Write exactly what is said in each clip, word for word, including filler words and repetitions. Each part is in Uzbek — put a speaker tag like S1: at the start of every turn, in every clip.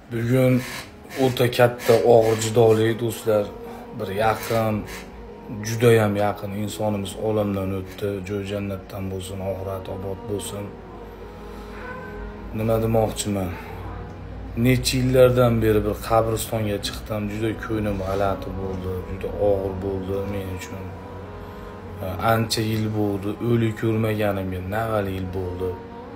S1: Bugun o'ta katta og'ir jidoli do'stlar, bir yaqin, juda ham yaqin insonimiz olamdan o'tdi. Joy jannatdan bo'lsin, oxirat obod bo'lsin. Nima demoqchiman? Necha yillardan beri bir qabristonga chiqdim. Juda ko'nglim g'alati bo'ldi, juda og'ir bo'ldi men uchun. Ancha yil bo'ldi, o'lik ko'rmaganimga navali yil bo'ldi.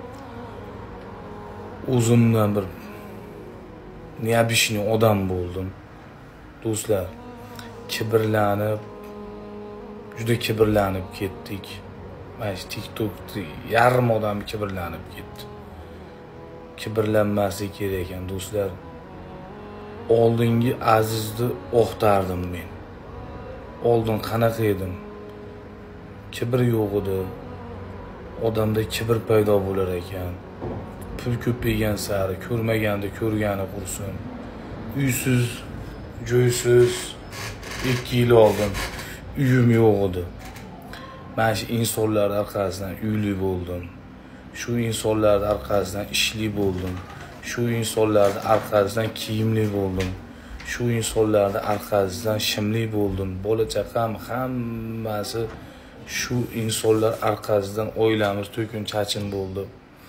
S1: O'zimdan bir neobishniy odam bo'ldim. Do'stlar, kibrlanib, juda kibrlanib ketdik. Mana shu TikTokda yarim odam kibrlanib ketdi. Kibrlanmaslik kerak ekan do'stlar. Oldingi azizni o'xtardim men. Oldin qanaqa edim? Kibr yo'q edi. Odamda kibr paydo bo'lar ekan. Pul ko'paygan sari ko'rmaganda ko'rgani qursin. Uysiz, joysiz ikki yil oldin uyim yo'q edi. Mana shu insonlar orqasidan uyli bo'ldim. Shu insonlar orqasidan ishli bo'ldim. Shu insonlar orqasidan kiyimli bo'ldim. Shu insonlar orqasidan shimli bo'ldim. Bola chaqam hammasi shu insonlar orqasidan oilamiz to'kin chachin bo'ldi.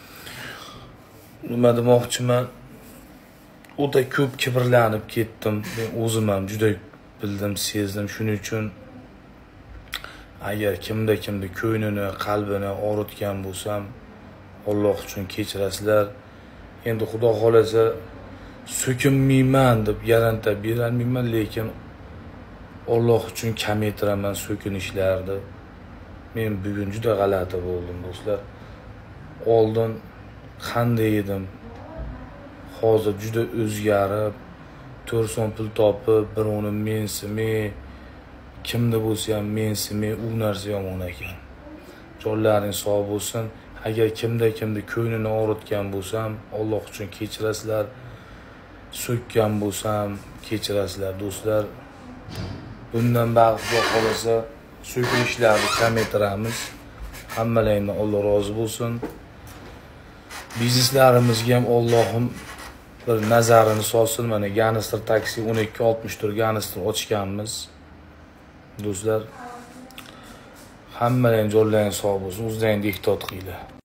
S1: Nima demoqchiman? O'ta ko'p kibrlanib ketdim. Men o'zim ham juda bildim, sezdim. Shuning uchun agar kimda kimda ko'nglini, qalbini og'ritgan bo'lsam, Alloh uchun kechirasizlar. Endi Xudo xolasa so'kinmayman deb garantiya berolmayman, lekin Alloh uchun kamaytiraman so'kinishlarni. Men bugun juda g'alati bo'ldim do'stlar. Oldin qanday edim? Hozir juda o'zgarib, to'rt so'm pul topib, birovni mensimay, kimda bo'lsa ham mensimay, u narsa yomon ekan. Jonlaring sog' bo'lsin. Agar kimda kimda ko'nglini og'ritgan bo'lsam, Alloh uchun kechirasizlar. So'kkan bo'lsam, kechirasizlar do'stlar. Bundan ba'd Xudo xolasa so'kinishlarni kamaytiramiz. Hammalaringdan Alloh rozi bo'lsin. Bizneslarimizga ham Allohim bir nazarini solsin. Mana Ganister taksi o'n ikki oltmish to'rt Ganister ochganmiz. Do'stlar, hammalaring jonlaring sog' bo'lsin. O'zlaring ehtiyot qilinglar.